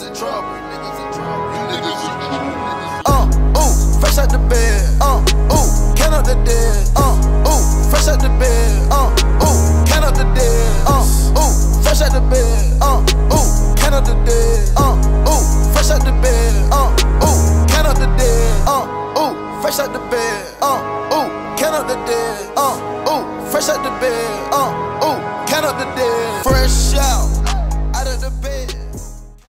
in trouble. Ooh, fresh out the bed. Ooh, count up the dead. Ooh, fresh out the bed. Ooh, count up the dead. Ooh, fresh out the bed. Ooh, count up the dead. Ooh, fresh out the bed. Ooh, count up the dead. Ooh, fresh out the bed. Ooh, count up the dead. Ooh, fresh out the bed. Ooh, count up the dead. Fresh out.